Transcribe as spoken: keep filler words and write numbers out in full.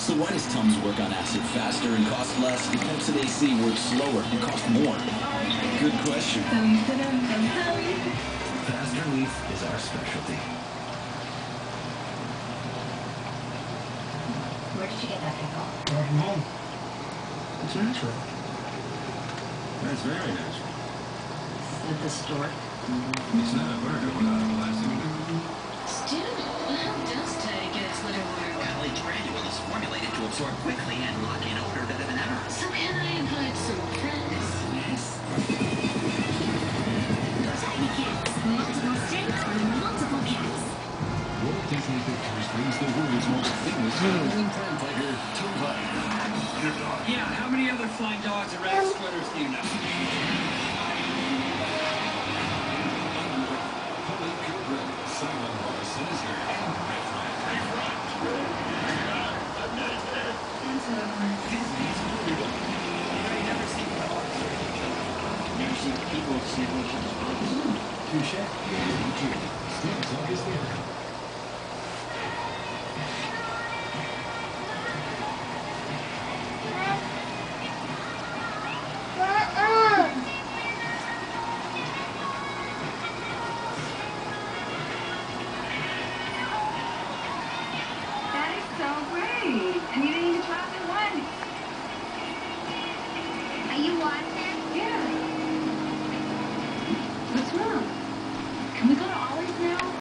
So why does Tums work on acid faster and cost less, and Pepsi A C works slower and cost more? Good question. Fast relief is our specialty. Where did you get that pickle? Gourmet. It's natural. That's very natural. At the store. It's not a burger without a plastic liquid. Still, how does Teddy get its little work? Well, each granule is formulated to absorb quickly and lock in odor better than ever. So can I invite some friends? Yes. Tiny cats, multiple strengths for multiple cats. Walt Disney Pictures brings the world's most famous traveling crime fighter, Tova. Yeah, how many other flying dogs and rat splitters do you know? Simon Morrison is your end referee. Disney's Hollywood. I've never seen dogs. Never seen people sniff each other's butts. Touche.